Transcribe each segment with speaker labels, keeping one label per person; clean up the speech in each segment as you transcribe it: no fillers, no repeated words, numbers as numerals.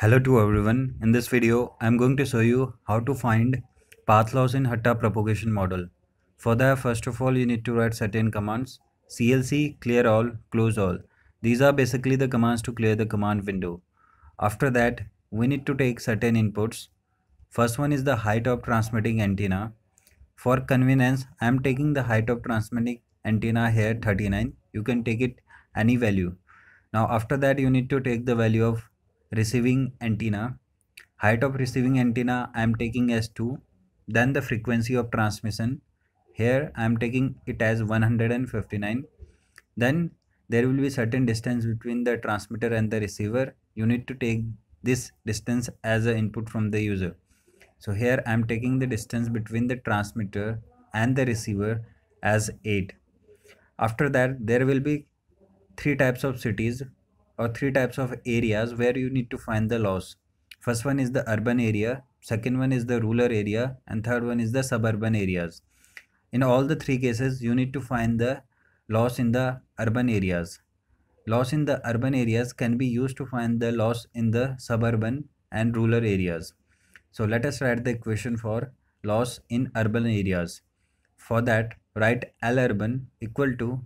Speaker 1: Hello to everyone. In this video, I am going to show you how to find path loss in Hata propagation model. For that, first of all, you need to write certain commands. CLC, clear all, close all. These are basically the commands to clear the command window. After that, we need to take certain inputs. First one is the height of transmitting antenna. For convenience, I am taking the height of transmitting antenna here 39. You can take it any value. Now after that you need to take the value of receiving antenna. Height of receiving antenna I am taking as 2. Then the frequency of transmission. Here I am taking it as 159. Then there will be certain distance between the transmitter and the receiver. You need to take this distance as an input from the user. So here I am taking the distance between the transmitter and the receiver as 8. After that there will be three types of cities or three types of areas where you need to find the loss. First one is the urban area, second one is the rural area, and third one is the suburban areas. In all the three cases you need to find the loss in the urban areas. Loss in the urban areas can be used to find the loss in the suburban and rural areas. So let us write the equation for loss in urban areas. For that, write L urban equal to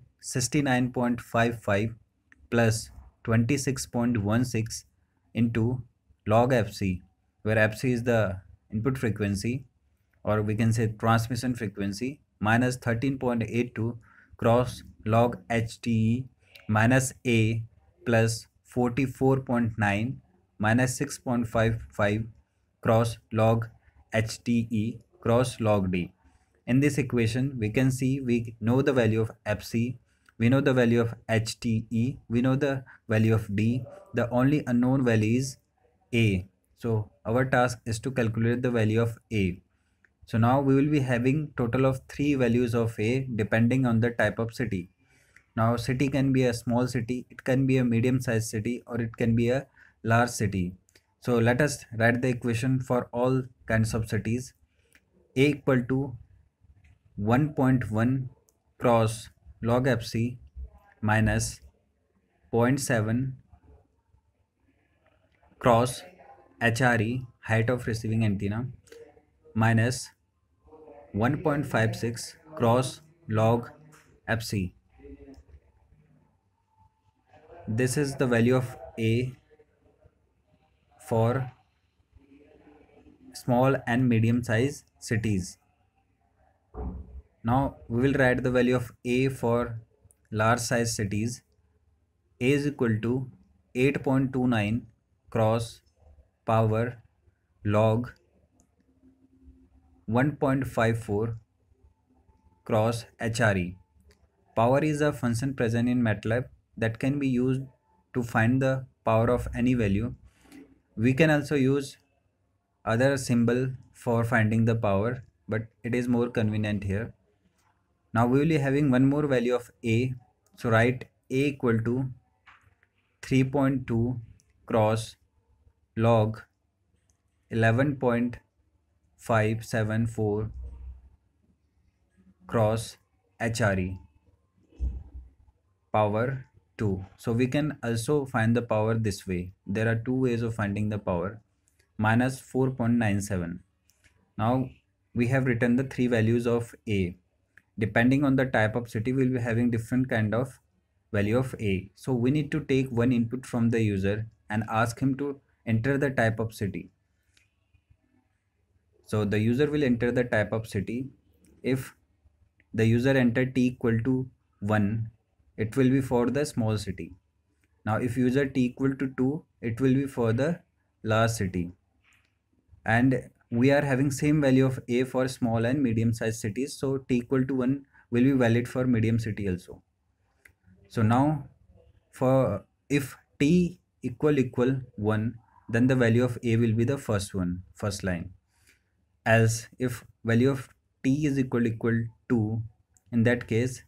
Speaker 1: 69.55 plus 26.16 into log FC, where FC is the input frequency, or we can say transmission frequency, minus 13.82 cross log HTE minus A plus 44.9 minus 6.55 cross log HTE cross log D. In this equation, we can see we know the value of FC, we know the value of HTE, we know the value of D. The only unknown value is A. So our task is to calculate the value of A. So now we will be having total of 3 values of A depending on the type of city. Now city can be a small city, it can be a medium sized city, or it can be a large city. So let us write the equation for all kinds of cities. A equal to 1.1 cross log FC minus 0.7 cross HRE height of receiving antenna minus 1.56 cross log FC. This is the value of A for small and medium size cities. Now we will write the value of A for large size cities. A is equal to 8.29 cross power log 1.54 cross HRE. Power is a function present in MATLAB that can be used to find the power of any value. We can also use other symbol for finding the power, but it is more convenient here. Now we will be having one more value of A. So write A equal to 3.2 cross log 11.574 cross HRE power 2. So we can also find the power this way. There are two ways of finding the power. Minus 4.97. Now we have written the three values of A. Depending on the type of city, we will be having different kind of value of A. So we need to take one input from the user and ask him to enter the type of city. So the user will enter the type of city. If the user enter T equal to 1, it will be for the small city. Now if user T equal to 2, it will be for the large city. And we are having same value of A for small and medium sized cities. So T equal to 1 will be valid for medium city also. So now for if T equal 1, then the value of A will be the first line. As if value of T is equal 2, in that case,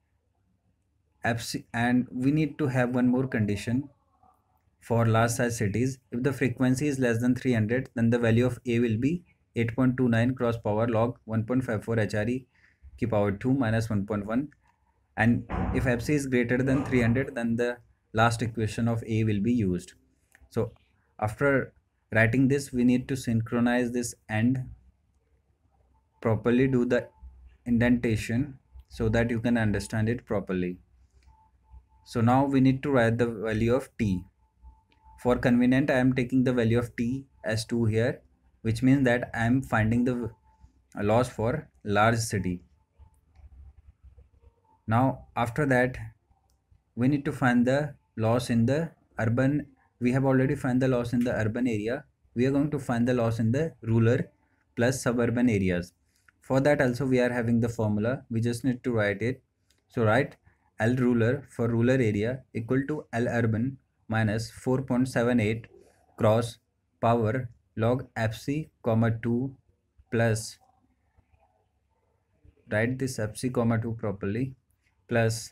Speaker 1: and we need to have one more condition for large size cities. If the frequency is less than 300, then the value of A will be 8.29 cross power log 1.54 HRE ki power 2 minus 1.1, and if FC is greater than 300, then the last equation of A will be used. So after writing this, we need to synchronize this and properly do the indentation so that you can understand it properly. So now we need to write the value of t. For convenient, I am taking the value of t as 2 here, which means that I am finding the loss for large city. Now after that, we need to find the loss in the urban. We have already found the loss in the urban area. We are going to find the loss in the rural plus suburban areas. For that also we are having the formula. We just need to write it. So write L rural for rural area equal to L urban minus 4.78 cross power log fc comma 2 plus, write this fc comma 2 properly, plus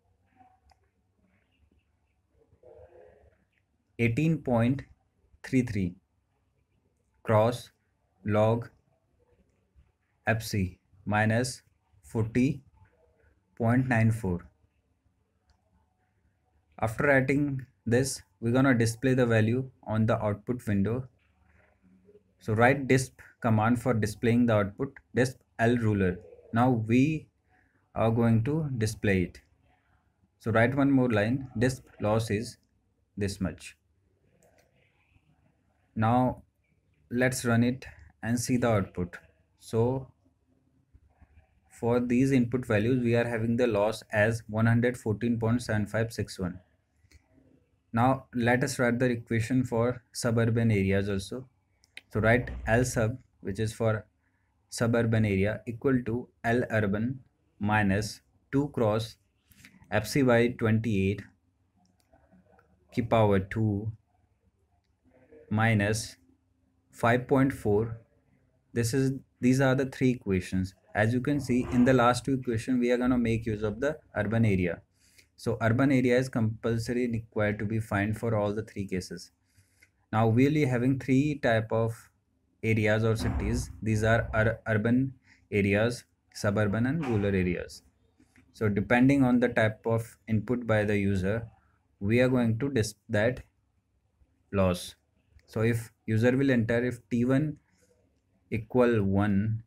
Speaker 1: 18.33 cross log fc minus 40.94. After writing this, we're gonna display the value on the output window. So write disp command for displaying the output, disp L ruler. Now we are going to display it. So write one more line, disp loss is this much. Now let's run it and see the output. So for these input values, we are having the loss as 114.7561. Now let us write the equation for suburban areas also. So write L sub, which is for suburban area, equal to L urban minus 2 cross fc by 28 की power 2 minus 5.4. These are the three equations. As you can see in the last two equation, we are going to make use of the urban area. So urban area is compulsory required to be found for all the three cases. Now we'll be having three type of areas or cities. These are urban areas, suburban and rural areas. So depending on the type of input by the user, we are going to display that loss. So if user will enter if t1 equal 1,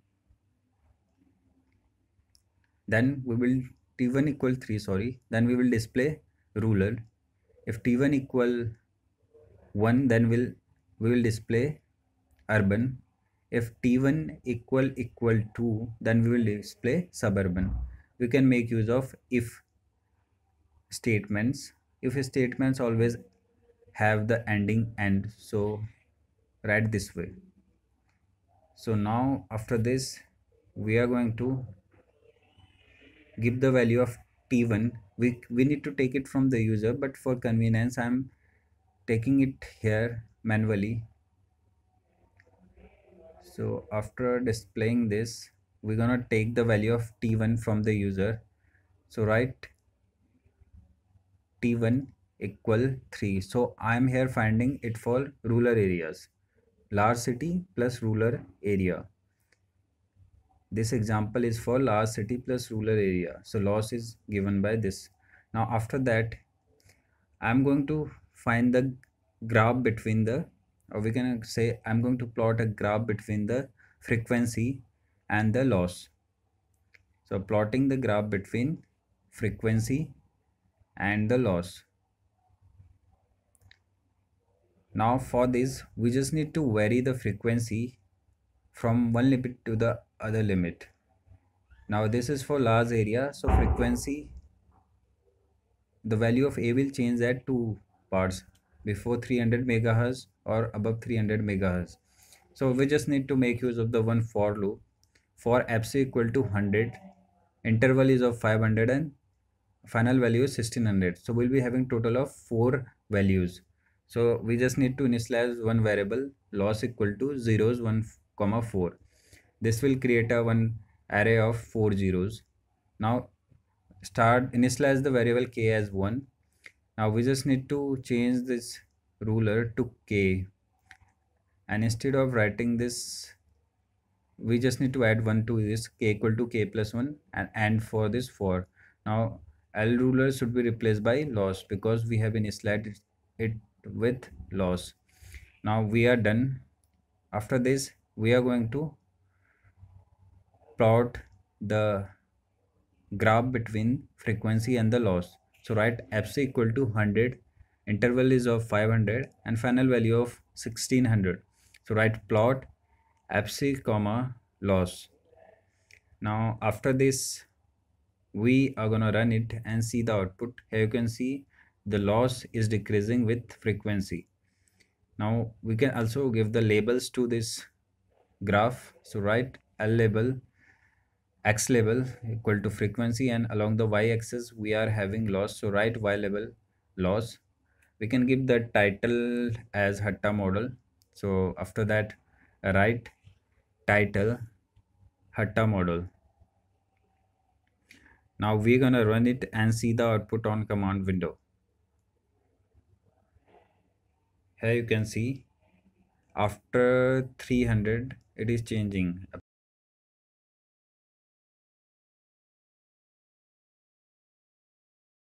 Speaker 1: then we will t1 equal 3, sorry, then we will display rural. If t1 equal 1, then we will display urban. If t1 equal 2, then we will display suburban. We can make use of if statements. If statements always have the ending and, so write this way. So now after this, we are going to give the value of t1. We need to take it from the user, but for convenience I'm taking it here manually. So after displaying this, we're gonna take the value of t1 from the user. So write t1 equal 3. So I'm here finding it for rural areas, large city plus rural area. This example is for large city plus rural area. So loss is given by this. Now after that, I'm going to find the graph between the, or we can say I'm going to plot a graph between the frequency and the loss. So plotting the graph between frequency and the loss. Now for this, we just need to vary the frequency from one limit to the other limit. Now this is for large area, so frequency, the value of A will change at two parts, before 300 megahertz or above 300 megahertz. So we just need to make use of the one for loop. For fc equal to 100, interval is of 500 and final value is 1600. So we'll be having total of 4 values. So we just need to initialize one variable, loss equal to zeros 1 comma 4. This will create a one array of 4 zeros. Now start initialize the variable k as 1. Now we just need to change this ruler to k, and instead of writing this, we just need to add 1 to this, k equal to k plus 1, and for this for. Now L ruler should be replaced by loss because we have initialized it with loss. Now we are done. After this we are going to plot the graph between frequency and the loss. So write fc equal to 100, interval is of 500 and final value of 1600. So write plot fc comma loss. Now after this we are gonna run it and see the output. Here you can see the loss is decreasing with frequency. Now we can also give the labels to this graph. So write L label, X label equal to frequency, and along the Y axis we are having loss. So write Y label loss. We can give the title as Hatta model. So after that write title Hatta model. Now we're gonna run it and see the output on command window. Here you can see after 300 it is changing.